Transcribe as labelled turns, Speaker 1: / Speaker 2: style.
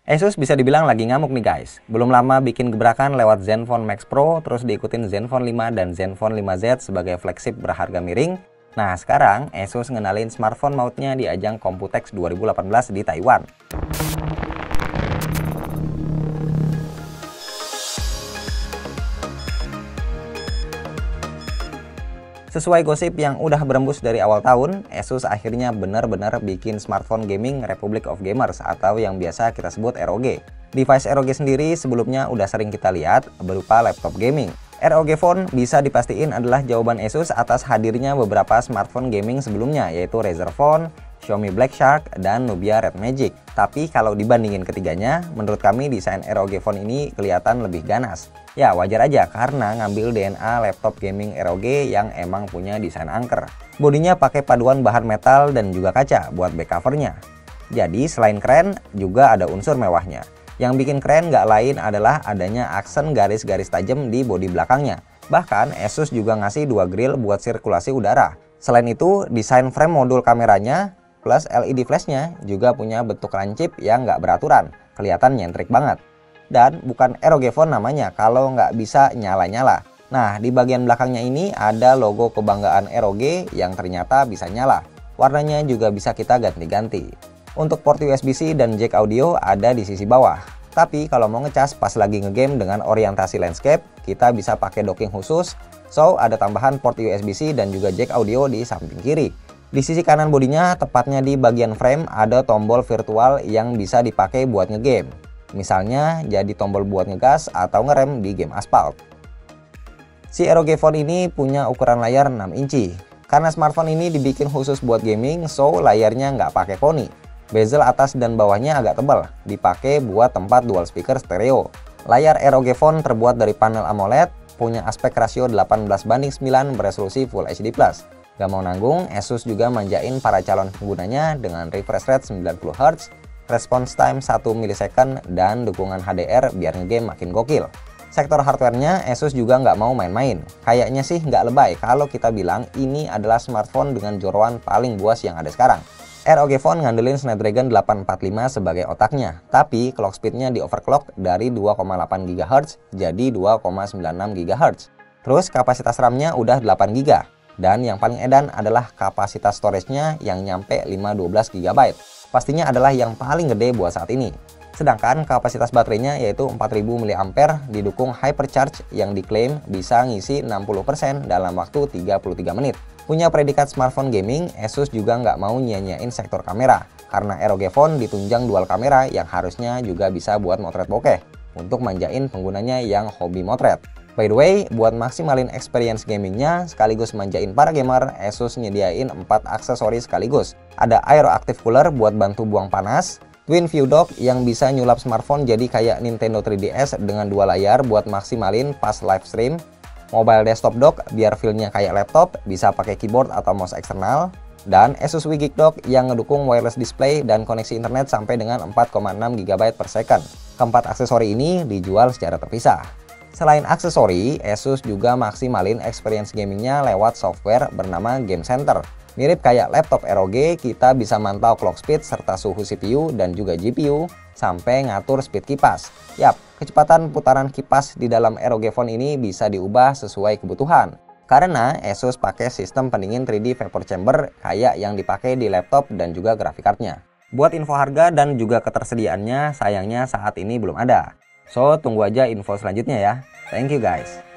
Speaker 1: Asus bisa dibilang lagi ngamuk nih guys. Belum lama bikin gebrakan lewat Zenfone Max Pro, terus diikutin Zenfone 5 dan Zenfone 5Z sebagai flagship berharga miring. Nah sekarang Asus ngenalin smartphone mautnya di ajang Computex 2018 di Taiwan. Sesuai gosip yang udah berembus dari awal tahun, Asus akhirnya benar-benar bikin smartphone gaming Republic of Gamers atau yang biasa kita sebut ROG. Device ROG sendiri sebelumnya udah sering kita lihat berupa laptop gaming. ROG Phone bisa dipastiin adalah jawaban Asus atas hadirnya beberapa smartphone gaming sebelumnya, yaitu Razer Phone, Xiaomi Black Shark, dan Nubia Red Magic. Tapi kalau dibandingin ketiganya, menurut kami desain ROG Phone ini kelihatan lebih ganas. Ya wajar aja karena ngambil DNA laptop gaming ROG yang emang punya desain angker. Bodinya pakai paduan bahan metal dan juga kaca buat back covernya. Jadi selain keren, juga ada unsur mewahnya. Yang bikin keren nggak lain adalah adanya aksen garis-garis tajam di bodi belakangnya. Bahkan Asus juga ngasih dua grill buat sirkulasi udara. Selain itu, desain frame modul kameranya plus LED flashnya juga punya bentuk lancip yang nggak beraturan. Kelihatan nyentrik banget. Dan bukan ROG Phone namanya kalau nggak bisa nyala-nyala. Nah, di bagian belakangnya ini ada logo kebanggaan ROG yang ternyata bisa nyala. Warnanya juga bisa kita ganti-ganti. Untuk port USB-C dan jack audio ada di sisi bawah. Tapi kalau mau ngecas pas lagi ngegame dengan orientasi landscape, kita bisa pakai docking khusus. So, ada tambahan port USB-C dan juga jack audio di samping kiri. Di sisi kanan bodinya, tepatnya di bagian frame, ada tombol virtual yang bisa dipakai buat ngegame. Misalnya jadi tombol buat ngegas atau ngerem di game Asphalt. Si ROG Phone ini punya ukuran layar 6 inci. Karena smartphone ini dibikin khusus buat gaming, so layarnya nggak pakai koni. Bezel atas dan bawahnya agak tebal, dipakai buat tempat dual speaker stereo. Layar ROG Phone terbuat dari panel AMOLED, punya aspek rasio 18:9 beresolusi Full HD+. Gak mau nanggung, Asus juga manjain para calon penggunanya dengan refresh rate 90 Hz, response time 1 millisecond, dan dukungan HDR biar ngegame makin gokil. Sektor hardware-nya Asus juga nggak mau main-main. Kayaknya sih nggak lebay kalau kita bilang ini adalah smartphone dengan joroan paling buas yang ada sekarang. ROG Phone ngandelin Snapdragon 845 sebagai otaknya, tapi clock speed-nya di overclock dari 2,8 GHz jadi 2,96 GHz. Terus kapasitas RAM-nya udah 8 GB. Dan yang paling edan adalah kapasitas storage-nya yang nyampe 512 GB. Pastinya adalah yang paling gede buat saat ini. Sedangkan kapasitas baterainya yaitu 4000 mAh didukung hypercharge yang diklaim bisa ngisi 60% dalam waktu 33 menit. Punya predikat smartphone gaming, Asus juga nggak mau nyanyain sektor kamera. Karena ROG Phone ditunjang dual kamera yang harusnya juga bisa buat motret bokeh. Untuk manjain penggunanya yang hobi motret. By the way, buat maksimalin experience gamingnya sekaligus manjain para gamer, Asus nyediain 4 aksesori sekaligus. Ada Aero Active Cooler buat bantu buang panas, Twin View Dock yang bisa nyulap smartphone jadi kayak Nintendo 3DS dengan dua layar buat maksimalin pas live stream, Mobile Desktop Dock biar feel-nya kayak laptop, bisa pakai keyboard atau mouse eksternal, dan Asus WeGeek Dock yang ngedukung wireless display dan koneksi internet sampai dengan 4,6 GB per second. Keempat aksesori ini dijual secara terpisah. Selain aksesori, Asus juga maksimalin experience gamingnya lewat software bernama Game Center. Mirip kayak laptop ROG, kita bisa mantau clock speed serta suhu CPU dan juga GPU sampai ngatur speed kipas. Yap, kecepatan putaran kipas di dalam ROG Phone ini bisa diubah sesuai kebutuhan. Karena Asus pakai sistem pendingin 3D vapor chamber kayak yang dipakai di laptop dan juga graphic card-nya. Buat info harga dan juga ketersediaannya sayangnya saat ini belum ada. So, tunggu aja info selanjutnya ya. Thank you guys.